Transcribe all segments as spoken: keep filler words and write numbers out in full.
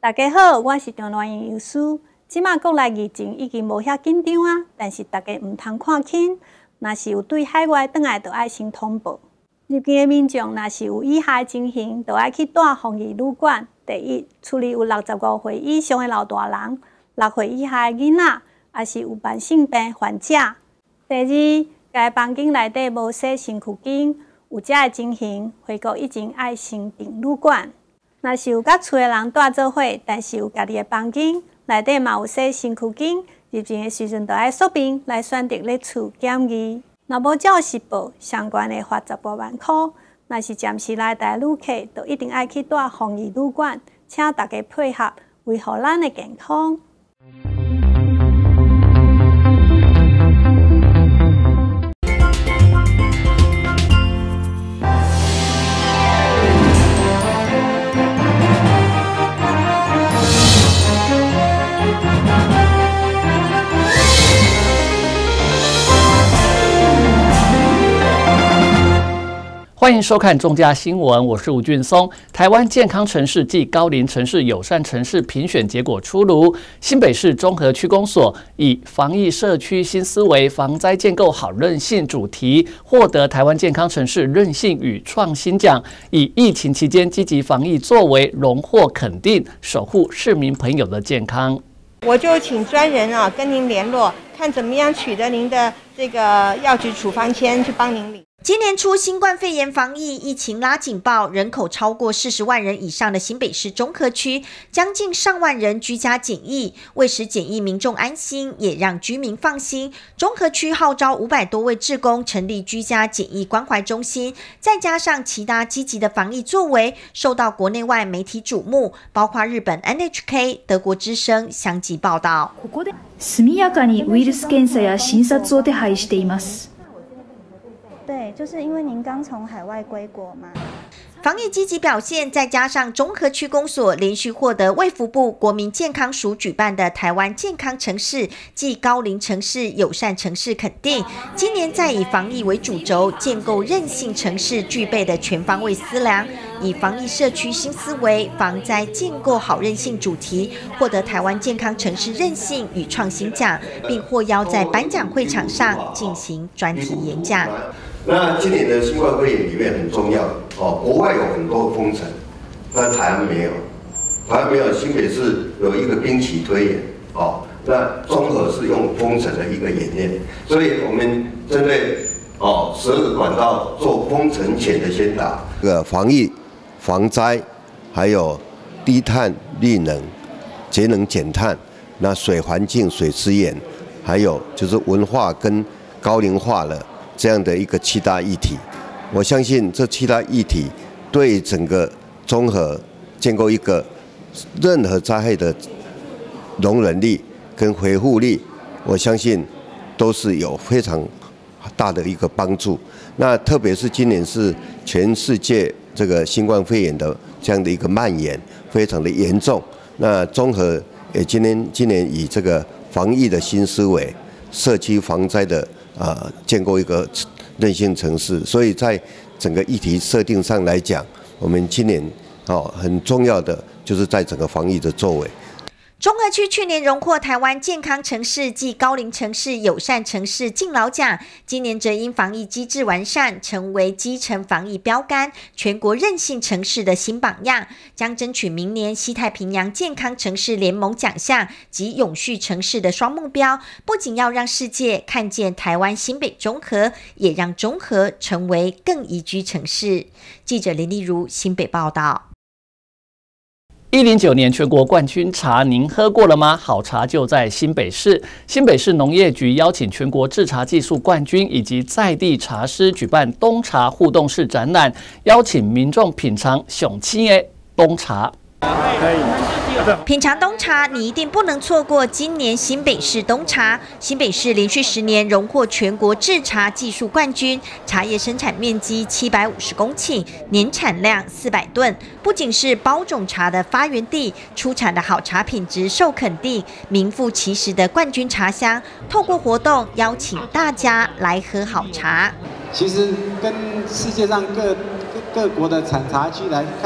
大家好，我是张兰英药师。即马国内疫情已经无遐紧张啊，但是大家毋通看轻。若是有对海外转来，就爱先通报。入境的民众若是有以下情形，就爱去住防疫旅馆。第一，厝里有六十五岁以上的老大人、六岁以下的囡仔，也是有慢性病患者。第二，该房间内底无洗身躯巾，有遮的情形，回国以前爱先订旅馆。若是有甲厝的人住做伙，但是有家己的房间，内底嘛有洗身躯巾，入境的时阵就爱说明来选择咧厝检疫。若无照实报，相关的罚十八万块。若是暂时来台旅客，就一定爱去住防疫旅馆，请大家配合，维护咱的健康。 欢迎收看中嘉新闻，我是吴俊松。台湾健康城市暨高龄城市友善城市评选结果出炉，新北市中和区公所以防疫社区新思维、防灾建构好韧性主题，获得台湾健康城市韧性与创新奖，以疫情期间积极防疫作为荣获肯定，守护市民朋友的健康。 我就请专人啊跟您联络，看怎么样取得您的这个药局处方签，去帮您领。 今年初新冠肺炎防疫疫情拉警报，人口超过四十万人以上的新北市中和区，将近上万人居家检疫，为使检疫民众安心，也让居民放心。中和区号召五百多位志工成立居家检疫关怀中心，再加上其他积极的防疫作為，受到国内外媒体瞩目，包括日本 N H K、德国之声相继报道。 ここで速やかにウイルス検査や診察を手配しています。 对，就是因为您刚从海外归国嘛。 防疫积极表现，再加上中和区公所连续获得卫福部国民健康署举办的台湾健康城市暨高龄城市友善城市肯定，今年再以防疫为主轴，建构韧性城市具备的全方位思量，以防疫社区新思维、防灾建构好韧性主题，获得台湾健康城市韧性与创新奖，并获邀在颁奖会场上进行专题演讲。 那今年的新冠肺炎里面很重要哦，国外有很多封城，但台湾没有，台湾没有。新北市有一个兵棋推演哦，那综合是用封城的一个演练，所以我们针对哦十二个管道做封城前的先导，这个防疫、防灾，还有低碳、绿能、节能减碳，那水环境、水资源，还有就是文化跟高龄化了。这样的一个七大议题，我相信这七大议题对整个综合建构一个任何灾害的容忍力跟回复力，我相信都是有非常大的一个帮助。那特别是今年是全世界这个新冠肺炎的这样的一个蔓延非常的严重，那综合也今年今年以这个防疫的新思维、社区防灾的。呃，建构一个韧性城市，所以在整个议题设定上来讲，我们今年哦很重要的就是在整个防疫的作为。 中和区去年荣获台湾健康城市暨高龄城市友善城市敬老奖，今年则因防疫机制完善，成为基层防疫标杆、全国韧性城市的新榜样，将争取明年西太平洋健康城市联盟奖项及永续城市的双目标，不仅要让世界看见台湾新北中和，也让中和成为更宜居城市。记者林丽如新北报道。 一零九年全国冠军茶，您喝过了吗？好茶就在新北市。新北市农业局邀请全国制茶技术冠军以及在地茶师举办冬茶互动式展览，邀请民众品尝上青的冬茶。 品尝冬茶，你一定不能错过今年新北市冬茶。新北市连续十年荣获全国制茶技术冠军，茶叶生产面积七百五十公顷，年产量四百吨。不仅是包种茶的发源地，出产的好茶品质受肯定，名副其实的冠军茶香。透过活动邀请大家来喝好茶。 其实跟世界上各各国的产茶区来看，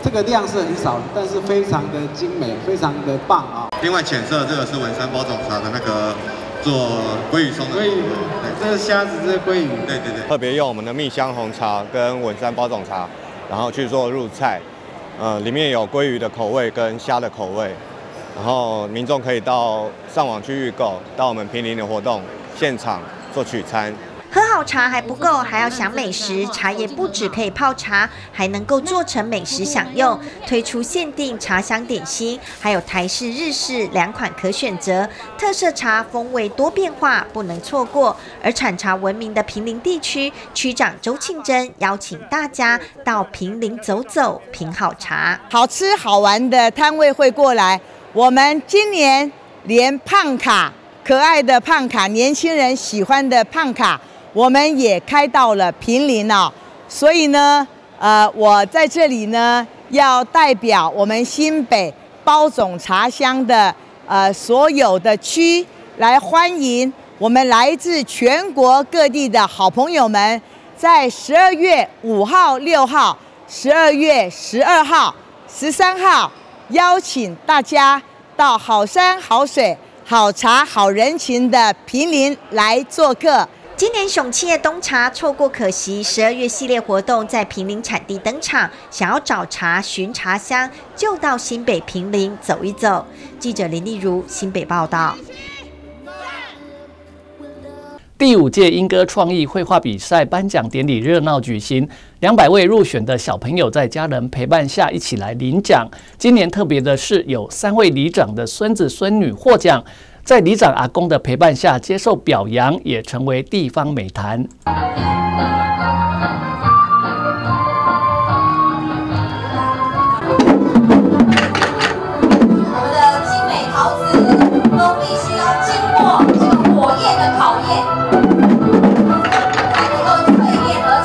这个量是很少的，但是非常的精美，非常的棒啊！ 另外浅色这个是文山包种茶的那个做鲑鱼松的。鲑鱼，这是虾子，这是鲑鱼。对对对。特别用我们的蜜香红茶跟文山包种茶，然后去做入菜，呃，里面有鲑鱼的口味跟虾的口味，然后民众可以到上网去预购，到我们坪林的活动现场做取餐。 喝好茶还不够，还要享美食。茶叶不只可以泡茶，还能够做成美食享用。推出限定茶香点心，还有台式、日式两款可选择。特色茶风味多变化，不能错过。而产茶闻名的坪林地区区长周庆珍邀请大家到坪林走走，品好茶。 好吃好玩的摊位会过来。我们今年连胖卡，可爱的胖卡，年轻人喜欢的胖卡。我们也开到了坪林哦，所以呢，呃，我在这里呢，要代表我们新北包种茶乡的呃所有的区来欢迎我们来自全国各地的好朋友们，在十二月五号、六号、十二月十二号、十三号，邀请大家到好山好水、好茶好人情的坪林来做客。 今年熊企业冬茶错过可惜，十二月系列活动在坪林产地登场。想要找茶、寻茶香，就到新北坪林走一走。记者林丽如新北报道。 第五届英歌创意绘画比赛颁奖典礼热闹举行，两百位入选的小朋友在家人陪伴下一起来领奖。今年特别的是，有三位里长的孙子孙女获奖。在里长阿公的陪伴下接受表扬，也成为地方美谈。 我们的精美陶瓷都必须要经过这个火焰的考验，才能够淬炼而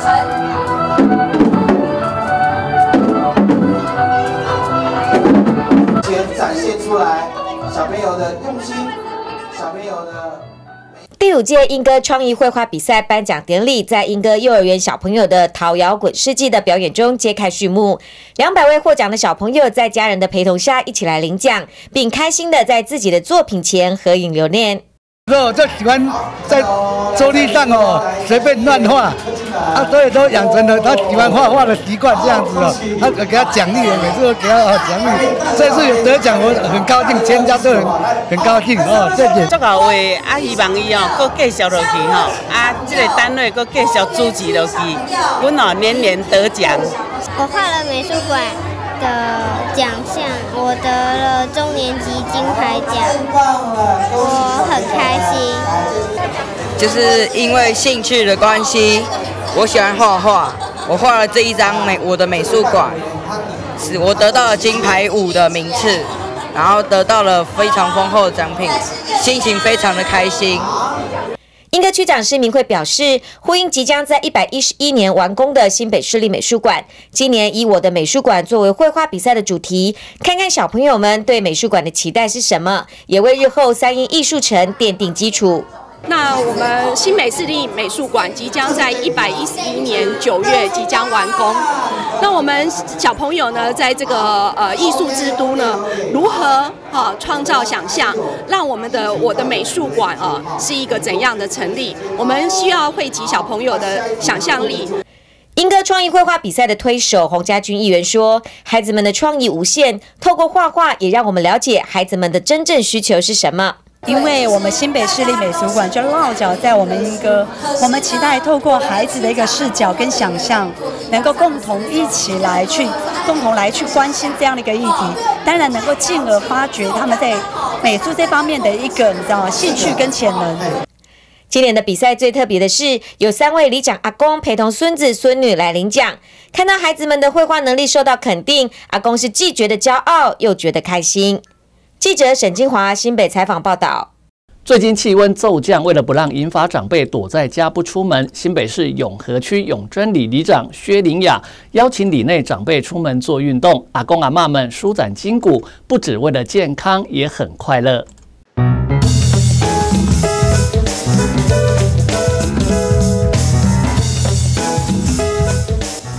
成。先展现出来小朋友的用心。小朋友的第五届英歌创意绘画比赛颁奖典礼在英歌幼儿园小朋友的陶摇滚世纪的表演中揭开序幕。两百位获奖的小朋友在家人的陪同下一起来领奖，并开心的在自己的作品前合影留念。 我就喜欢在桌历上哦随便乱画，啊，所以都养成了他喜欢画画的习惯，这样子哦。他给他奖励，每次都给他哦奖励。这次有得奖，我很高兴，全家都很很高兴哦。谢谢。 足够话，啊，希望伊哦，搁继续落去吼，啊，这个单位搁继续支持落去，阮哦年年得奖。 我画了美术馆的奖项，我得了中年级金牌奖，我很开心。 就是因为兴趣的关系，我喜欢画画，我画了这一张美我的美术馆，是我得到了金牌五的名次，然后得到了非常丰厚的奖品，心情非常的开心。 英歌区长施明慧表示，呼应即将在一百一十一年完工的新北市立美术馆，今年以我的美术馆作为绘画比赛的主题，看看小朋友们对美术馆的期待是什么，也为日后三英艺术城奠定基础。 那我们新北市立美术馆即将在一百一十一年九月即将完工。那我们小朋友呢，在这个呃艺术之都呢，如何啊创造想象，让我们的我的美术馆啊是一个怎样的成立？我们需要汇集小朋友的想象力。 英歌创意绘画比赛的推手洪家军议员说，孩子们的创意无限，透过画画也让我们了解孩子们的真正需求是什么。 因为我们新北市立美术馆就落脚在我们英歌，我们期待透过孩子的一个视角跟想象，能够共同一起来去共同来去关心这样的一个议题，当然能够进而发掘他们在美术这方面的一个你知道兴趣跟潜能。 今年的比赛最特别的是，有三位里长阿公陪同孙子孙女来领奖，看到孩子们的绘画能力受到肯定，阿公是既觉得骄傲又觉得开心。记者沈金华新北采访报道。 最近气温骤降，为了不让银发长辈躲在家不出门，新北市永和区永贞里里长薛玲雅邀请里内长辈出门做运动，阿公阿嬷们舒展筋骨，不只为了健康，也很快乐。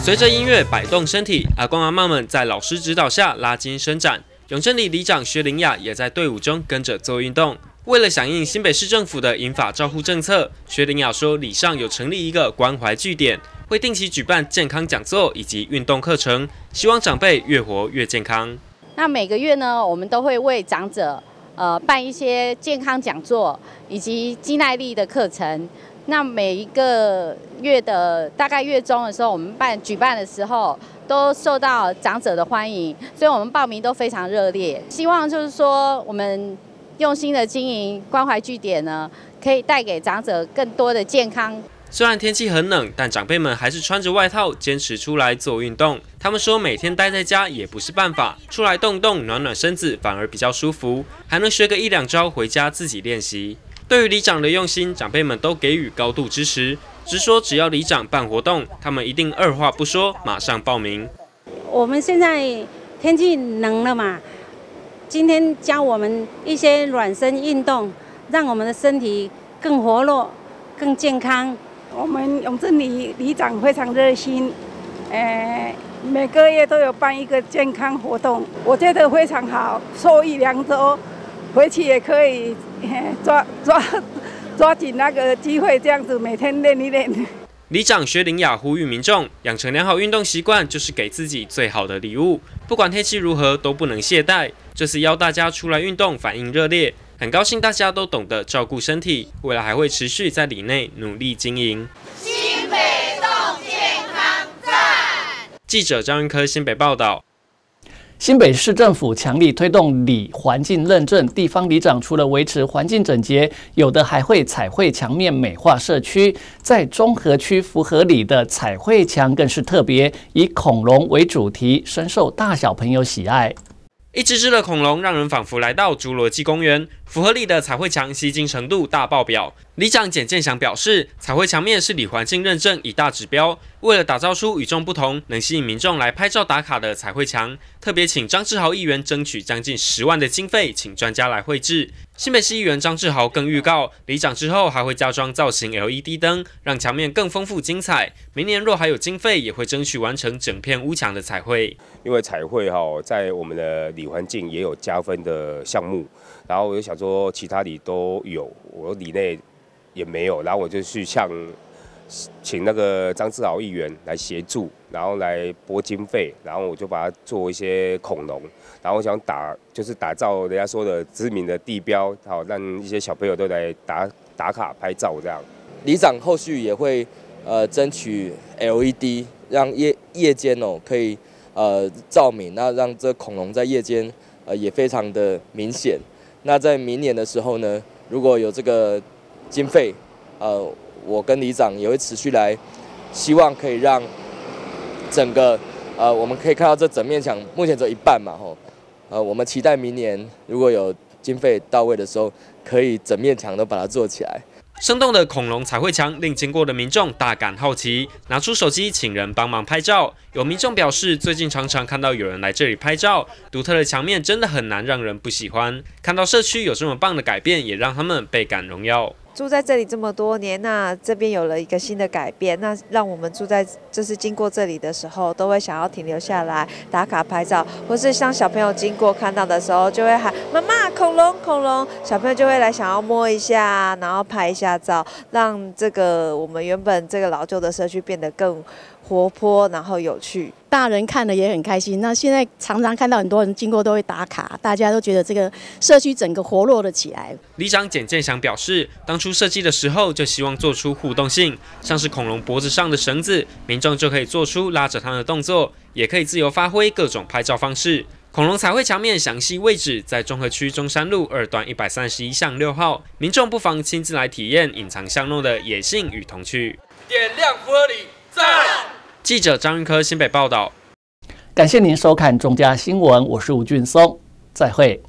随着音乐摆动身体，阿公阿嬷们在老师指导下拉筋伸展。永正里里长薛玲雅也在队伍中跟着做运动。为了响应新北市政府的银发照护政策，薛玲雅说，里上有成立一个关怀据点，会定期举办健康讲座以及运动课程，希望长辈越活越健康。 那每个月呢，我们都会为长者呃办一些健康讲座以及肌耐力的课程。那每一个月的大概月中的时候，我们办举办的时候，都受到长者的欢迎，所以我们报名都非常热烈。希望就是说，我们用心的经营关怀据点呢，可以带给长者更多的健康。 虽然天气很冷，但长辈们还是穿着外套坚持出来做运动。他们说，每天待在家也不是办法，出来动动暖暖身子反而比较舒服，还能学个一两招回家自己练习。对于里长的用心，长辈们都给予高度支持，直说只要里长办活动，他们一定二话不说，马上报名。 我们现在天气冷了嘛，今天教我们一些暖身运动，让我们的身体更活络、更健康。 我们永正里里长非常热心，呃，每个月都有办一个健康活动，我觉得非常好，受益良多。回去也可以抓抓抓紧那个机会，这样子每天练一练。 里长薛玲雅呼吁民众养成良好运动习惯，就是给自己最好的礼物。不管天气如何，都不能懈怠。这次邀大家出来运动，反应热烈，很高兴大家都懂得照顾身体，未来还会持续在里内努力经营。 新北动健康站。 记者张云科新北报道。 新北市政府强力推动里环境认证，地方里长除了维持环境整洁，有的还会彩绘墙面美化社区。在中和区福和里的彩绘墙更是特别，以恐龙为主题，深受大小朋友喜爱。 一只只的恐龙让人仿佛来到侏罗纪公园。福和里的彩绘墙吸睛程度大爆表。里长简建祥表示，彩绘墙面是里环境认证一大指标。为了打造出与众不同、能吸引民众来拍照打卡的彩绘墙，特别请张志豪议员争取将近十万的经费，请专家来绘制。新北市议员张志豪更预告，里长之后还会加装造型 L E D 灯，让墙面更丰富精彩。明年若还有经费，也会争取完成整片屋墙的彩绘。 因为彩绘哈，在我们的里环境也有加分的项目，然后我就想说，其他里都有，我里内也没有，然后我就去向请那个张志豪议员来协助，然后来拨经费，然后我就把它做一些恐龙，然后我想打就是打造人家说的知名的地标，好让一些小朋友都来打打卡拍照这样。 里长后续也会呃争取 L E D， 让夜夜间哦可以呃照明，那让这恐龙在夜间呃也非常的明显。那在明年的时候呢，如果有这个经费，呃。我跟里长也会持续来，希望可以让整个呃，我们可以看到这整面墙目前只有一半嘛，吼，呃，我们期待明年如果有经费到位的时候，可以整面墙都把它做起来。 生动的恐龙彩绘墙令经过的民众大感好奇，拿出手机请人帮忙拍照。有民众表示，最近常常看到有人来这里拍照，独特的墙面真的很难让人不喜欢。看到社区有这么棒的改变，也让他们倍感荣耀。 住在这里这么多年，那这边有了一个新的改变，那让我们住在就是经过这里的时候，都会想要停留下来打卡拍照，或是像小朋友经过看到的时候，就会喊妈妈恐龙恐龙，小朋友就会来想要摸一下，然后拍一下照，让这个我们原本这个老旧的社区变得更活泼，然后有趣。 大人看了也很开心。那现在常常看到很多人经过都会打卡，大家都觉得这个社区整个活络了起来。 里长简建祥表示，当初设计的时候就希望做出互动性，像是恐龙脖子上的绳子，民众就可以做出拉着它的动作，也可以自由发挥各种拍照方式。恐龙彩绘墙面详细位置在中和区中山路二段一百三十一巷六号，民众不妨亲自来体验隐藏巷弄的野性与童趣。 点亮福和里，赞！ 记者张云科新北报道。 感谢您收看中嘉新闻，我是吴俊松，再会。